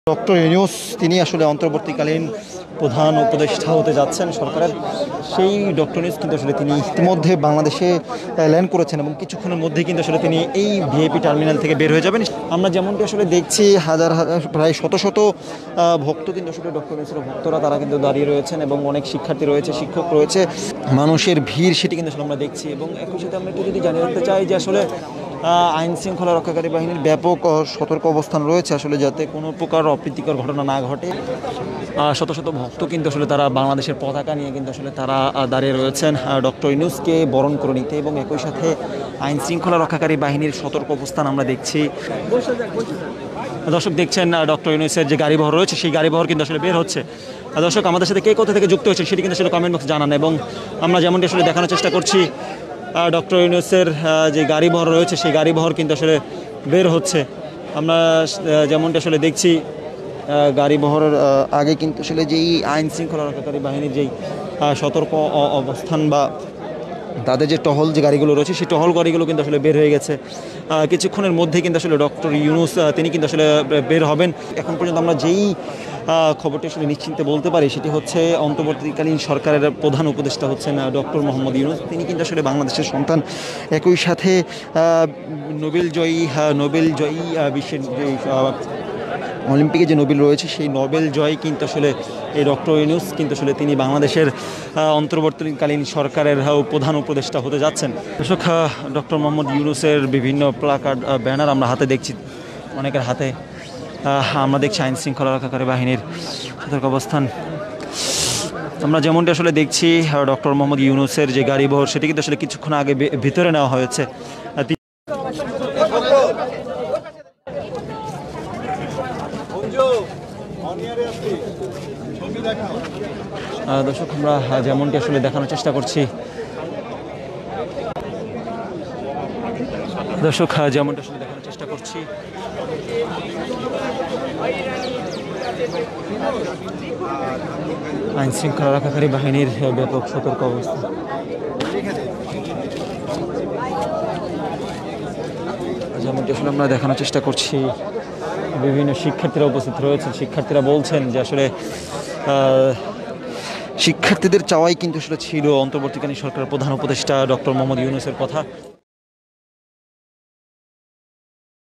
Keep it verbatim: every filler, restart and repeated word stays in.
Doctor Yunus তিনি আসলে অন্তর্বর্তীকালীন প্রধান উপদেষ্টা হতে যাচ্ছেন সরকারের। সেই ডক্টর ইউনূস কিন্তু আসলে তিনি ইতিমধ্যে বাংলাদেশে ল্যান্ড করেছেন এবং কিছুক্ষণের মধ্যেই কিন্তু আসলে তিনি এই ভিআইপি টার্মিনাল থেকে বের হয়ে যাবেন। আমরা যেমনটি আসলে দেখছি হাজার হাজার প্রায় শত শত ভক্ত কিন্তু আসলে ডক্টর ইউনূসের ভক্তরা তারা কিন্তু দাঁড়িয়ে রয়েছেন এবং অনেক শিক্ষার্থী রয়েছে, শিক্ষক রয়েছে, মানুষের ভিড় সেটি কিন্তু আসলে আমরা দেখছি। এবং একই সাথে আমরা একটু যদি জানিয়ে রাখতে চাই যে আসলে আইন শৃঙ্খলা রক্ষাকারী বাহিনীর ব্যাপক সতর্ক অবস্থান রয়েছে আসলে যাতে কোনো প্রকার অপ্রীতিকর ঘটনা না ঘটে। শত শত ভক্ত কিন্তু আসলে তারা বাংলাদেশের পতাকা নিয়ে কিন্তু আসলে তারা দাঁড়িয়ে রয়েছেন ডক্টর ইউনূসকে বরণ করে নিতে এবং একই সাথে আইন শৃঙ্খলা রক্ষাকারী বাহিনীর সতর্ক অবস্থান আমরা দেখছি। দর্শক দেখছেন ডক্টর ইউনূসের যে গাড়িবহর রয়েছে সেই গাড়িবহর কিন্তু আসলে বের হচ্ছে। দর্শক আমাদের সাথে কে কোথা থেকে যুক্ত হয়েছে সেটি কিন্তু আসলে কমেন্ট বক্সে জানান এবং আমরা যেমনটি আসলে দেখানোর চেষ্টা করছি ডক্টর ইউনূসের যে গাড়িবহর রয়েছে সেই গাড়িবহর কিন্তু আসলে বের হচ্ছে। আমরা যেমনটি আসলে দেখছি গাড়িবহরের আগে কিন্তু আসলে যেই আইন শৃঙ্খলা রক্ষাকারী বাহিনীর যেই সতর্ক অবস্থান বা তাদের যে টহল যে গাড়িগুলো রয়েছে সেই টহল গাড়িগুলো কিন্তু আসলে বের হয়ে গেছে। কিছুক্ষণের মধ্যেই কিন্তু আসলে ডক্টর ইউনূস তিনি কিন্তু আসলে বের হবেন। এখন পর্যন্ত আমরা যেই খবরটি আসলে নিশ্চিন্তে বলতে পারি সেটি হচ্ছে অন্তর্বর্তীকালীন সরকারের প্রধান উপদেষ্টা হচ্ছেন ডক্টর মোহাম্মদ ইউনূস। তিনি কিন্তু আসলে বাংলাদেশের সন্তান, একই সাথে নোবেল জয়ী নোবেল জয়ী বিশ্বের যে অলিম্পিকে যে নোবেল রয়েছে সেই নোবেল জয় কিন্তু আসলে এই ডক্টর ইউনূস কিন্তু আসলে তিনি বাংলাদেশের অন্তর্বর্তীকালীন সরকারের প্রধান উপদেষ্টা হতে যাচ্ছেন। দর্শক ডক্টর মোহাম্মদ ইউনূসের বিভিন্ন প্লাকার্ড ব্যানার আমরা হাতে দেখছি, অনেকের হাতে আমরা দেখছি আইন শৃঙ্খলা রক্ষাকারী বাহিনীর সতর্ক অবস্থান। আমরা যেমনটি আসলে দেখছি ডক্টর মোহাম্মদ ইউনূসের যে গাড়িবহর সেটি কিন্তু আসলে কিছুক্ষণ আগে ভিতরে নেওয়া হয়েছে। দর্শক আমরা যেমনটি আসলে দেখানোর চেষ্টা করছি দর্শক যেমনটি আসলে দেখানোর চেষ্টা করছি আইন শৃঙ্খলা রক্ষাকারী বাহিনীর ব্যাপক সতর্ক অবস্থা। যেমনটি আসলে আমরা দেখানোর চেষ্টা করছি বিভিন্ন শিক্ষার্থীরা উপস্থিত রয়েছে। শিক্ষার্থীরা বলছেন যে আসলে শিক্ষার্থীদের চাওয়াই কিন্তু আসলে ছিল অন্তর্বর্তীকালীন সরকারের প্রধান উপদেষ্টা ডক্টর মোহাম্মদ ইউনূসের কথা।